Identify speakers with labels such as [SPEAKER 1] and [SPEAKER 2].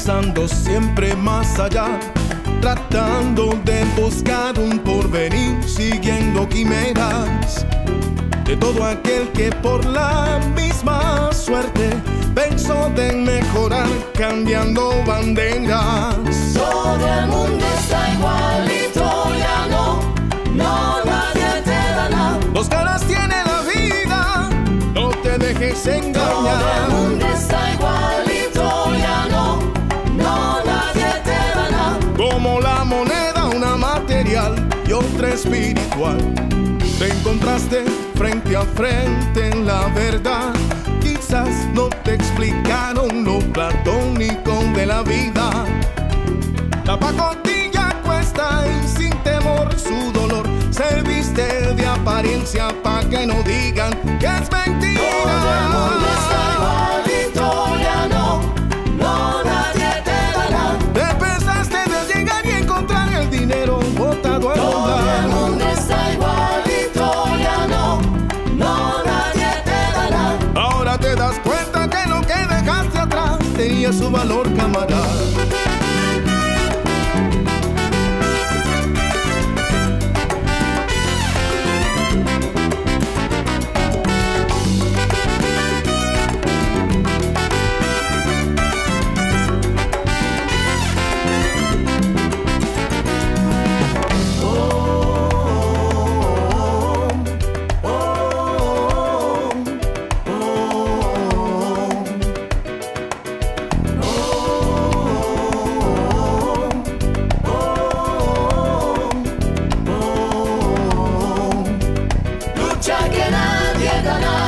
[SPEAKER 1] pensando siempre más allá, tratando de buscar un porvenir, siguiendo quimeras de todo aquel que por la misma suerte pensó de mejorar, cambiando banderas.
[SPEAKER 2] Todo el mundo está igualito, ya no, nadie te da nada.
[SPEAKER 1] Dos caras tiene la vida, no te dejes engañar.
[SPEAKER 2] Todo el mundo está igualito, ya no, nadie te da nada.
[SPEAKER 1] Como la moneda, una material y otra espiritual. Te encontraste frente a frente en la verdad. Quizás no te explicaron lo platónico de la vida. La pacotilla cuesta y sin temor su dolor se viste de apariencia pa' que no digan que es mentira.
[SPEAKER 2] Todo el mundo está igualito, ya no, nadie te da nada.
[SPEAKER 1] Te pensaste de llegar y encontrar el dinero botado al
[SPEAKER 2] Todo el
[SPEAKER 1] andar.
[SPEAKER 2] mundo está igualito, ya no, nadie te da nada.
[SPEAKER 1] Ahora te das cuenta que lo que dejaste atrás tenía su valor, camarada.
[SPEAKER 2] Lucha que nadie gana.